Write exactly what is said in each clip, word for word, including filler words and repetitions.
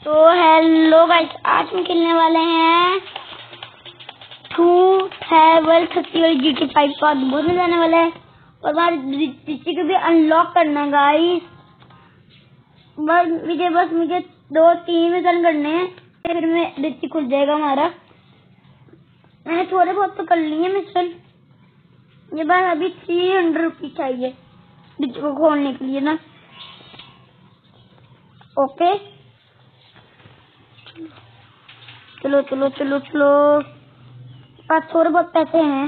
तो hello guys, आज हम खेलने वाले हैं टू ट्रैवल थर्टी वाली जी टी फाइव का। बहुत मजा आने वाला है और हमारे डिस्ट्रिक्ट को भी अनलॉक करना गाइस। बस मुझे बस मुझे दो तीन मिशन करने हैं, फिर मैं डिस्ट्रिक्ट खुल जाएगा हमारा। मैंने थोड़े बहुत तो कर लिए मिशन। ये बार अभी थ्री हंड्रेड रुपीज चाहिए डिस्ट्रिक्ट को खोलने के लिए ना। ओके चलो चलो चलो चलो, पास थोड़े बहुत पैसे हैं,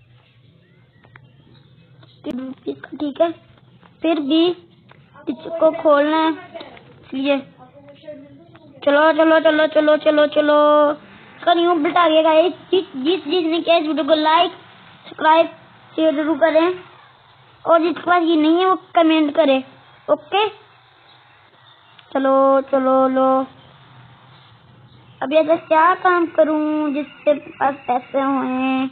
ठीक है। फिर भी इसको खोलना है इसलिए चलो चलो चलो चलो चलो चलो करियो बिठा गया। जिस जिस जिसने किया इस वीडियो को लाइक सब्सक्राइब शेयर जरूर करें, और जिसके पास ये नहीं है वो कमेंट करे। ओके चलो चलो लो, अभी ऐसा क्या काम करूं जिससे पास पैसे हों।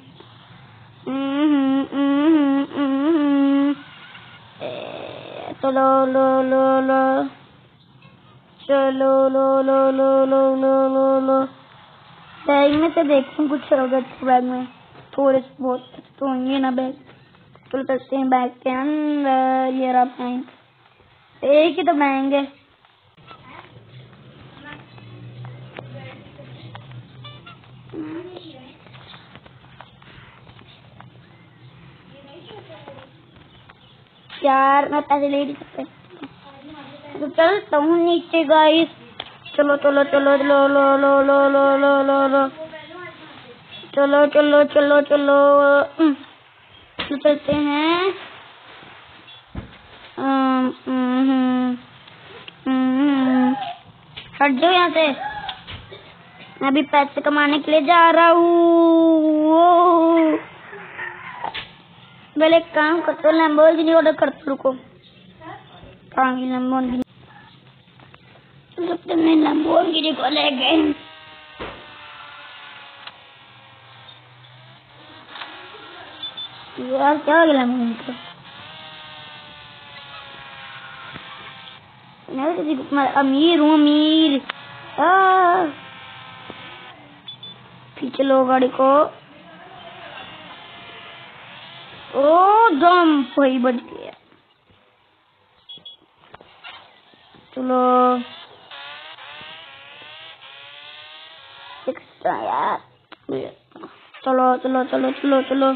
चलो लो लो लो चलो लो लो लो लो लो लो लो बैग में से देखूं कुछ होगा बैग में। थोड़े बहुत तो होंगे ना बैग। चलो करते हैं बैग के अंदर। ये रहा बैंक, एक ही तो बैंक है। यार मैं पैसे ले नहीं सकते तो चलता हूँ नीचे गाइस। चलो चलो चलो लो लो लो लो लो लो लो लो चलो चलो चलो चलो चलते हैं। हट जाओ यहाँ से, मैं अभी पैसे कमाने के लिए जा रहा हूँ। पहले काम करते लैम्बोर्गिनी ऑर्डर करते, रुको लैम्बोर्गिनी मैं लैम्बोर्गिनी को ले गए। यार क्या हो गया लैम्बोर्गिनी को? मैं अमीर हूँ अमीर। पीछे लो गाड़ी को। ओ दम भाई बच गया। चलो यार चलो चलो चलो चलो चलो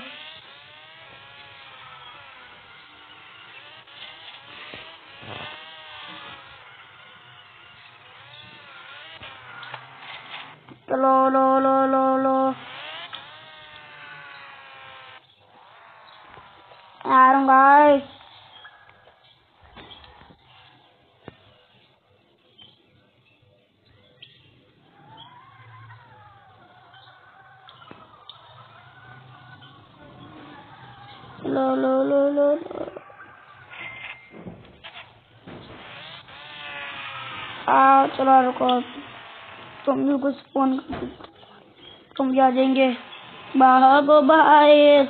चलो लो लो लो लो आ रहा हूँ गाइस। लो लो लो लो लो आओ चलो रुको, तुम भी कुछ फोन तुम भी आ जाएंगे। भागो भाई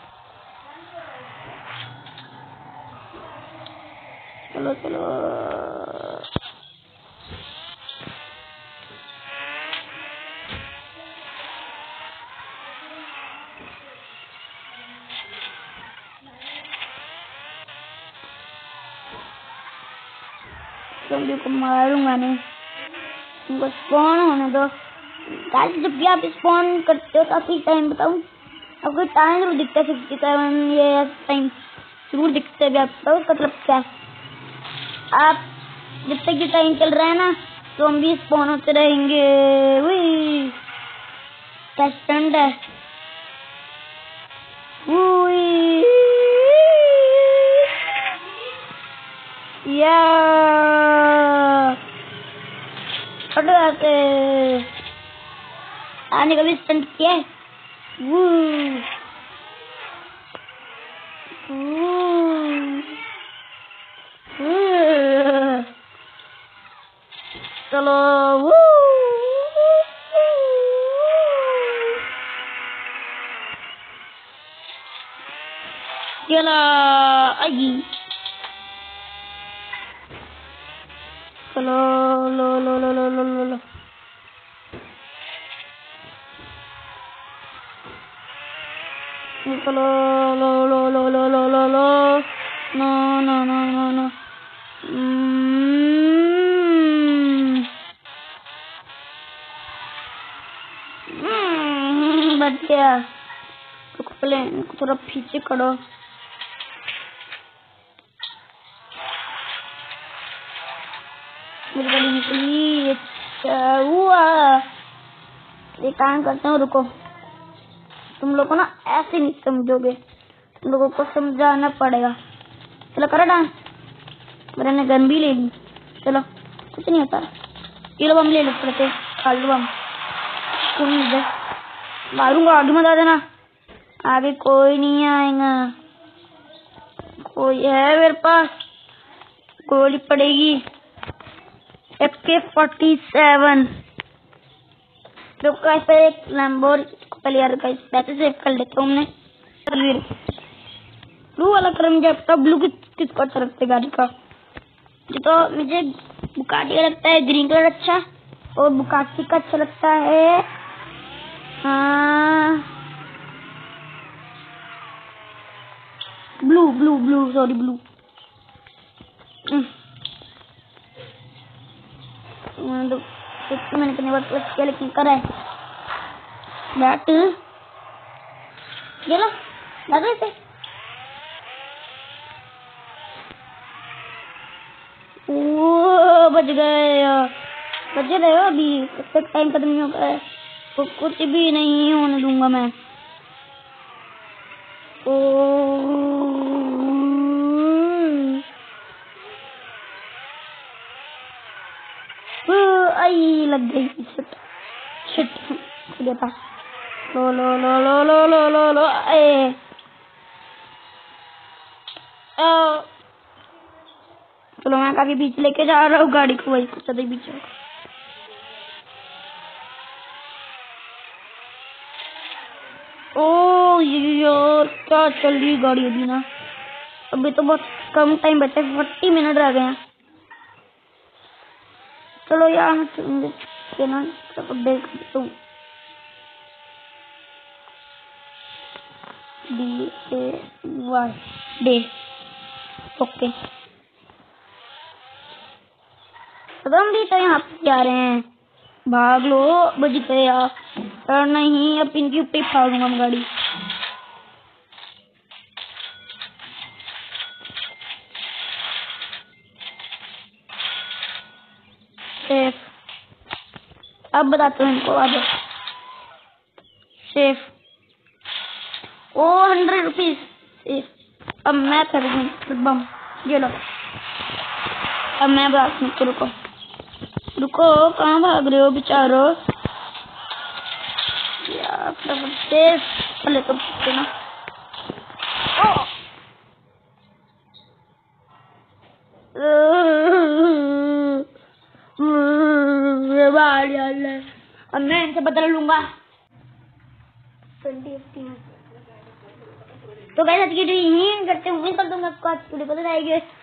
चलो चलो तुम को मारूंगा नहीं, तुमको स्पॉन होने दो। गाइस जब भी आप स्पॉन करते हो काफी टाइम बताऊं आपको, टाइम जरूर दिखता है फिफ्टी सेवन ये टाइम जरूर दिखता है। आप बताओ मतलब क्या है? आप जब तक ये टाइम चल रहा है ना तो हम भी स्पॉन होते रहेंगे। वही क्या स्टंट है। वही या आते आने का भी स्टंट किया है। चलो चला आई चलो लो लो लो लो लो लो लो चलो लो लो लो लो लो लो लो no no no no no बच गया। प्लेन को थोड़ा पीछे करो। मेरी गाड़ी निकली। अच्छा हुआ। ये काम करते हो, रुको। तुम लोग को ना ऐसे नहीं समझोगे, तुम लोगों को समझाना पड़ेगा। चलो करो डांस। मैंने गन भी ले ली। चलो कुछ नहीं होता। ये लो बम ले लो, पड़ते खा लो बम। मारूंगा, आगे मत आ जाना। आगे कोई नहीं आएगा। कोई है मेरे पास, गोली पड़ेगी। एफ के फोर्टी सेवन। तो कैसे एक लैम्बोर पहले यार पैसे सेव कर लेता हूँ हमने। ब्लू वाला कलर मुझे अब ब्लू किस किसको अच्छा लगता है गाड़ी का। तो मुझे बुकाटी का लगता है ग्रीन कलर अच्छा, और बुकाटी का अच्छा लगता है हाँ blue blue blue sorry blue. मैंने करने बाद प्लस किया, लेकिन करा है बैट ये लो लगा इसे। वो बच गए, बच रहे हो अभी तब तक टाइम खत्म नहीं होगा। तो कुछ भी नहीं होने दूंगा मैं। ओ आई लग गई। शिट शिट देता। लो लो लो लो लो लो लो लो ए ओ चलो मैं काफी बीच लेके जा रहा हूँ गाड़ी को, वही कुछ ज्यादा बीच। ओ यार क्या चल रही गाड़ी अभी ना। अभी तो बहुत कम टाइम बचा, फोर्टी मिनट रह गए हैं। चलो यार ना देख तुम D A Y day okay. अब हम भी तो यहाँ पे जा रहे हैं। भाग लो बच गया। और नहीं अब इनकी ऊपर भागूंगा मैं गाड़ी। सेफ। अब बताते हैं इनको अब सेफ। ओ हंड्रेड रुपीज सेफ। अब मैं खरीदूँ बम, ये लो। अब मैं बात नहीं, रुको रुको कहाँ भाग रहे हो बेचारो यार। सेफ पहले तो ना अब मैं इनसे बदल लूंगा। तो कैसे यही करते हुए कर दूंगा आपको। आज वीडियो पसंद आएगी